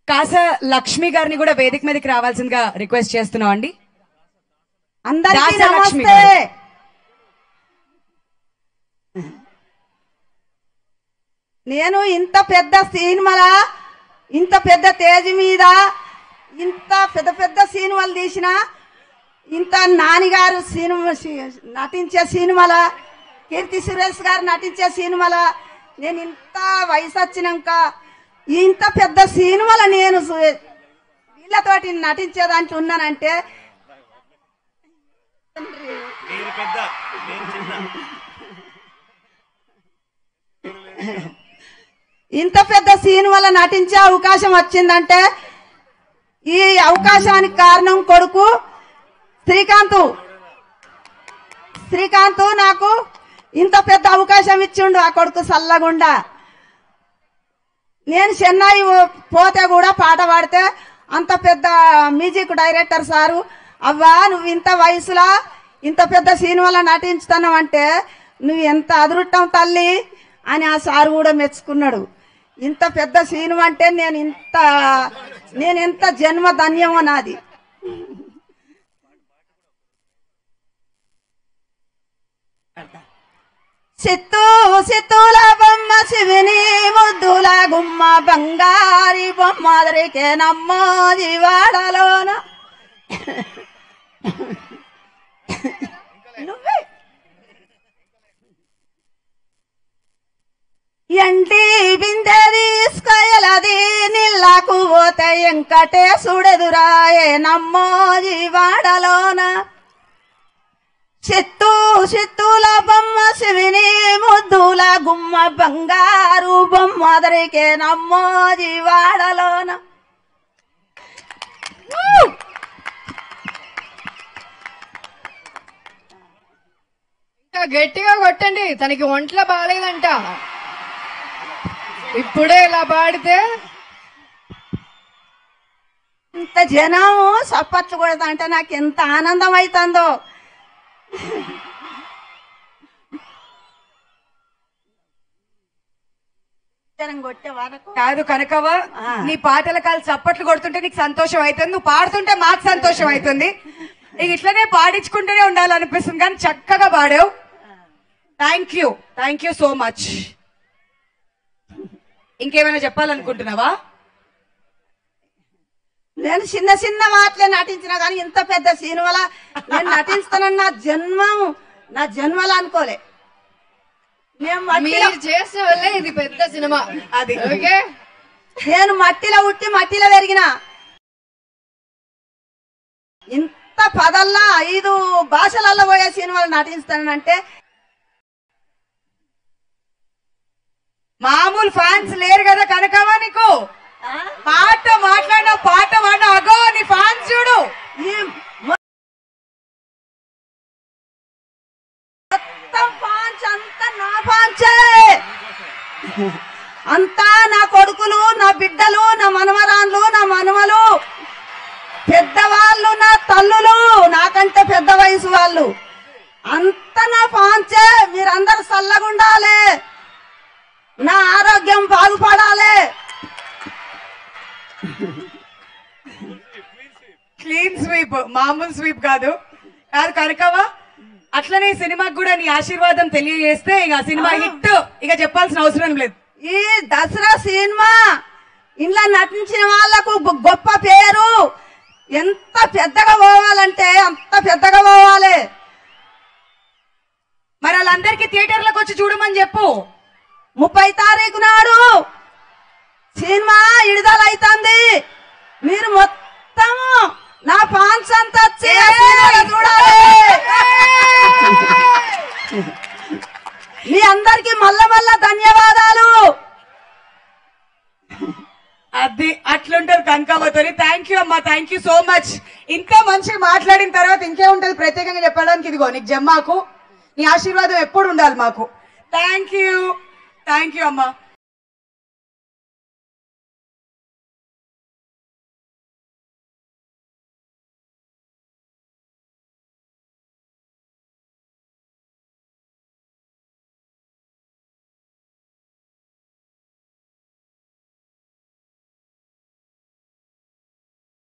కాసా లక్ష్మి గారిని కూడా వేదిక మీదకి రావాల్సిందిగా రిక్వెస్ట్ చేస్తున్నాం అండి. అందరికీ నమస్తే. నేను ఇంత పెద్ద సినిమాల ఇంత పెద్ద తేజ్ మీద ఇంత పెద్ద పెద్ద సినిమాలు తీసిన ఇంత నానిగారు సినిమా నటించే సినిమాల కీర్తి సురేష్ గారు నటించే సినిమాల నేను ఇంత వయసు వచ్చినాక ఇంత పెద్ద సినిమాల నేను వీళ్ళతోటి నటించేదానికి ఉన్నానంటే ఇంత పెద్ద సినిమాలో నటించే అవకాశం వచ్చిందంటే ఈ అవకాశానికి కారణం కొడుకు శ్రీకాంత్ నాకు ఇంత పెద్ద అవకాశం ఇచ్చిండు. ఆ కొడుకు సల్లగుండా నేను చెన్నై పోతే కూడా పాట పాడితే అంత పెద్ద మ్యూజిక్ డైరెక్టర్ సారు అవ్వా నువ్వు ఇంత వయసులో ఇంత పెద్ద సినిమాలో నటించుతున్నావు అంటే నువ్వు ఎంత అదృష్టం తల్లి అని ఆ సారు కూడా మెచ్చుకున్నాడు. ఇంత పెద్ద సినిమా అంటే నేను ఎంత జన్మ ధన్యమో నాది. సిత్తుల బొమ్మ శివుని ముద్దుల గుమ్మ బంగారి బొమ్మదరికే నమ్మో జీవాడలోన నువ్వే ఎంటి బిందె తీసుకొయలది నీళ్ళకు పోతే వెంకటేశుడెదురాయే నమ్మో జీవాడలోన చిత్తుల బొమ్మ శివుని ముద్దుల గుమ్మ బంగారు బొమ్మదరికే నమ్మో జీవాడలోన ఇంకా గట్టిగా కొట్టండి. తనకి ఒంట్లో బాగాలేదంట. ఇప్పుడే ఇలా పాడితే ఇంత జనము సప్పట్లు కొడతా అంటే నాకు ఎంత ఆనందం అవుతుందో. కొట్టే వరకు కాదు కనకవ్వ, నీ పాటల కాలు చప్పట్లు కొడుతుంటే నీకు సంతోషం అవుతుంది, నువ్వు పాడుతుంటే మాకు సంతోషం అవుతుంది. నీకు ఇట్లనే పాడించుకుంటూనే ఉండాలనిపిస్తుంది. కానీ చక్కగా పాడావు. Thank you so much. ఇంకేమైనా చెప్పాలనుకుంటున్నావా? నేను చిన్న చిన్న మాటలే నటించినా కానీ ఇంత పెద్ద సినిమాల నేను నటిస్తానని నా జన్మలో అనుకోలే. మీరు చేసిన వల్లే ఇది పెద్ద సినిమా. అది ఓకే. నేను మట్టిలో ఉట్టి మట్టిలో పెరిగిన ఇంత పదల్లా 5 భాషలలో పోయే సినిమాలు నటిస్తానంటే మామూలు ఫ్యాన్స్ లేరు కదా కనకవ్వ నీకు. పాట మాట్లాడినా అగో నీ ఫ్యాన్స్ చూడు. మొత్తం ఫ్యాన్స్ అంతా నా ఫ్యాన్సే. అంతా నా కొడుకులు, నా బిడ్డలు, నా మనమరాన్లు, నా మనమలు, పెద్దవాళ్ళు, నా తల్లులు, నాకంటే పెద్ద వయసు వాళ్ళు అంతా నా ఫ్యాన్సే. మీరందరూ చల్లగుండాలి, నా ఆరోగ్యం బాగుపడాలి. క్లీన్ స్వీప్, మామూలు స్వీప్ కాదు కనకవ్వ. అట్లనే సినిమాకి కూడా నీ ఆశీర్వాదం తెలియజేస్తే ఇక సినిమా హిట్. ఇక చెప్పాల్సిన అవసరం లేదు. ఈ దసరా సినిమా ఇంట్లో నటించిన వాళ్లకు గొప్ప పేరు. ఎంత పెద్దగా పోవాలంటే అంత పెద్దగా పోవాలి. మరి వాళ్ళందరికీ థియేటర్లకు వచ్చి చూడమని చెప్పు. 30 తారీఖు నాడు సినిమా విడుదల అవుతుంది. మీరు మొత్తం నా ఫ్యాన్స్ అంతా చూడాలి. మీ అందరికి మళ్ళా ధన్యవాదాలు. అది అట్లుంటది కనకవ్వతోని. థ్యాంక్ యూ అమ్మా, థ్యాంక్ యూ సో మచ్. ఇంత మంచిగా మాట్లాడిన తర్వాత ఇంకేముంటది ప్రత్యేకంగా చెప్పడానికి. ఇదిగో నీకు జమ్మాకు నీ ఆశీర్వాదం ఎప్పుడు ఉండాలి మాకు. థ్యాంక్ యూ అమ్మా.